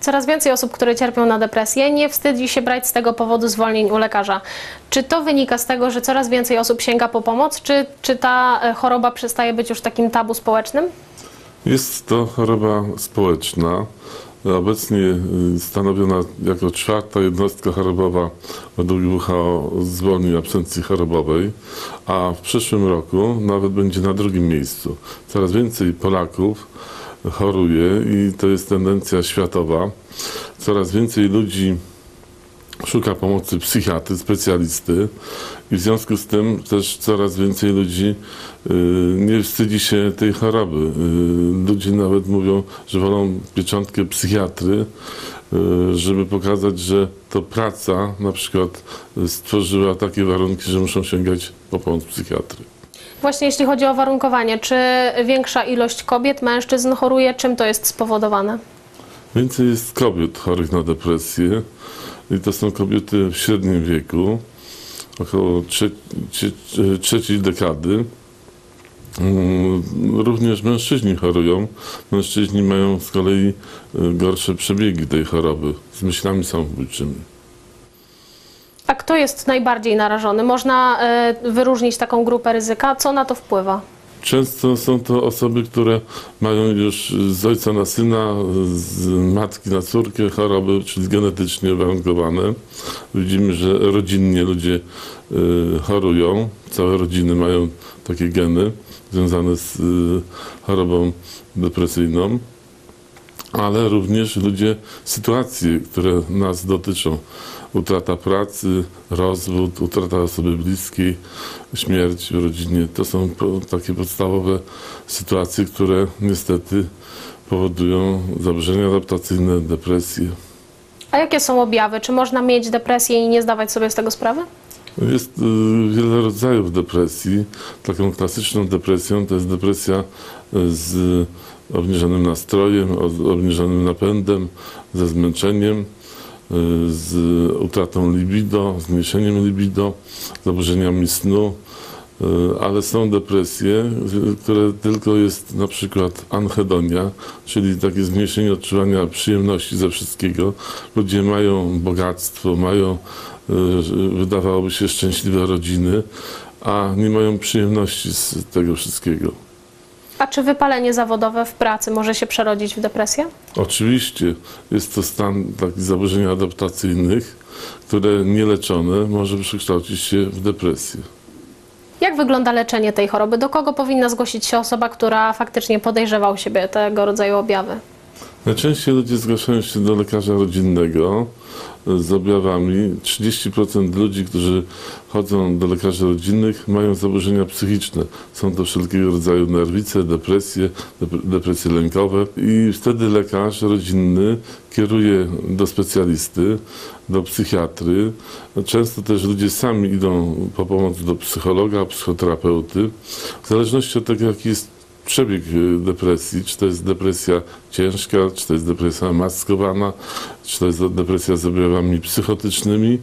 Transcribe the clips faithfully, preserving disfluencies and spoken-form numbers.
coraz więcej osób, które cierpią na depresję, nie wstydzi się brać z tego powodu zwolnień u lekarza. Czy to wynika z tego, że coraz więcej osób sięga po pomoc, czy, czy ta choroba przestaje być już takim tabu społecznym? Jest to choroba społeczna, obecnie stanowiona jako czwarta jednostka chorobowa według W H O zwolnień absencji chorobowej, a w przyszłym roku nawet będzie na drugim miejscu. Coraz więcej Polaków choruje i to jest tendencja światowa. Coraz więcej ludzi szuka pomocy psychiatry, specjalisty i w związku z tym też coraz więcej ludzi y, nie wstydzi się tej choroby. Y, ludzie nawet mówią, że wolą pieczątkę psychiatry, y, żeby pokazać, że to praca na przykład stworzyła takie warunki, że muszą sięgać po pomoc psychiatry. Właśnie jeśli chodzi o warunkowanie, czy większa ilość kobiet, mężczyzn choruje? Czym to jest spowodowane? Więcej jest kobiet chorych na depresję i to są kobiety w średnim wieku, około trze trze trzeciej dekady. Również mężczyźni chorują. Mężczyźni mają z kolei gorsze przebiegi tej choroby z myślami samobójczymi. A kto jest najbardziej narażony? Można y, wyróżnić taką grupę ryzyka? Co na to wpływa? Często są to osoby, które mają już z ojca na syna, z matki na córkę choroby, czyli genetycznie uwarunkowane. Widzimy, że rodzinnie ludzie y, chorują, całe rodziny mają takie geny związane z y, chorobą depresyjną, ale również ludzie, sytuacje, które nas dotyczą. Utrata pracy, rozwód, utrata osoby bliskiej, śmierć w rodzinie. To są takie podstawowe sytuacje, które niestety powodują zaburzenia adaptacyjne, depresję. A jakie są objawy? Czy można mieć depresję i nie zdawać sobie z tego sprawy? Jest wiele rodzajów depresji. Taką klasyczną depresją to jest depresja z obniżonym nastrojem, obniżonym napędem, ze zmęczeniem, z utratą libido, zmniejszeniem libido, zaburzeniami snu, ale są depresje, które tylko jest na przykład anhedonia, czyli takie zmniejszenie odczuwania przyjemności ze wszystkiego. Ludzie mają bogactwo, mają, wydawałoby się, szczęśliwe rodziny, a nie mają przyjemności z tego wszystkiego. A czy wypalenie zawodowe w pracy może się przerodzić w depresję? Oczywiście. Jest to stan takich zaburzeń adaptacyjnych, które nieleczone może przekształcić się w depresję. Jak wygląda leczenie tej choroby? Do kogo powinna zgłosić się osoba, która faktycznie podejrzewa u siebie tego rodzaju objawy? Najczęściej ludzie zgłaszają się do lekarza rodzinnego z objawami. trzydzieści procent ludzi, którzy chodzą do lekarzy rodzinnych, mają zaburzenia psychiczne. Są to wszelkiego rodzaju nerwice, depresje, depresje lękowe i wtedy lekarz rodzinny kieruje do specjalisty, do psychiatry. Często też ludzie sami idą po pomoc do psychologa, psychoterapeuty. W zależności od tego, jaki jest przebieg depresji, czy to jest depresja ciężka, czy to jest depresja maskowana, czy to jest depresja z objawami psychotycznymi.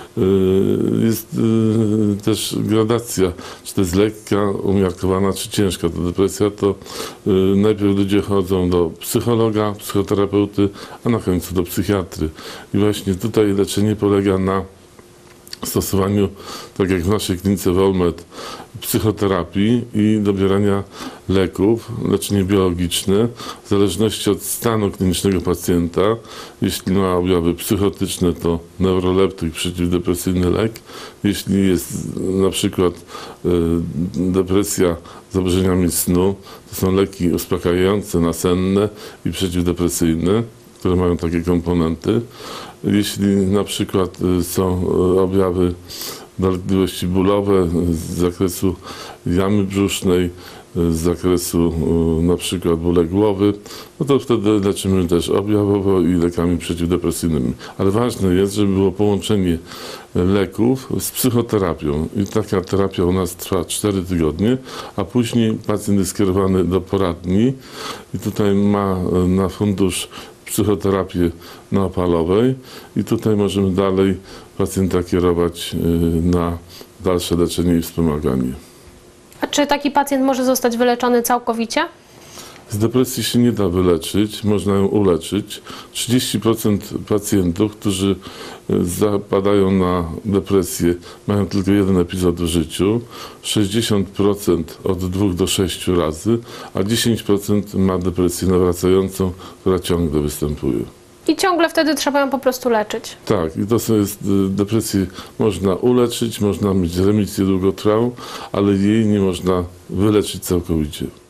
Jest też gradacja, czy to jest lekka, umiarkowana, czy ciężka ta depresja, to najpierw ludzie chodzą do psychologa, psychoterapeuty, a na końcu do psychiatry. I właśnie tutaj leczenie polega na stosowaniu, tak jak w naszej klinice Wolmet, psychoterapii i dobierania leków, leczenie biologiczne, w zależności od stanu klinicznego pacjenta. Jeśli ma objawy psychotyczne, to neuroleptyk, przeciwdepresyjny lek. Jeśli jest na przykład y, depresja z zaburzeniami snu, to są leki uspokajające, nasenne i przeciwdepresyjne, które mają takie komponenty. Jeśli na przykład są objawy dolegliwości bólowe z zakresu jamy brzusznej, z zakresu na przykład bóle głowy, no to wtedy leczymy też objawowo i lekami przeciwdepresyjnymi. Ale ważne jest, żeby było połączenie leków z psychoterapią. I taka terapia u nas trwa cztery tygodnie, a później pacjent jest skierowany do poradni i tutaj ma na fundusz psychoterapię naopalowej i tutaj możemy dalej pacjenta kierować na dalsze leczenie i wspomaganie. A czy taki pacjent może zostać wyleczony całkowicie? Z depresji się nie da wyleczyć, można ją uleczyć. trzydzieści procent pacjentów, którzy zapadają na depresję, mają tylko jeden epizod w życiu, sześćdziesiąt procent od dwóch do sześciu razy, a dziesięć procent ma depresję nawracającą, która ciągle występuje. I ciągle wtedy trzeba ją po prostu leczyć. Tak, i to są jest, depresję można uleczyć, można mieć remisję długotrwałą, ale jej nie można wyleczyć całkowicie.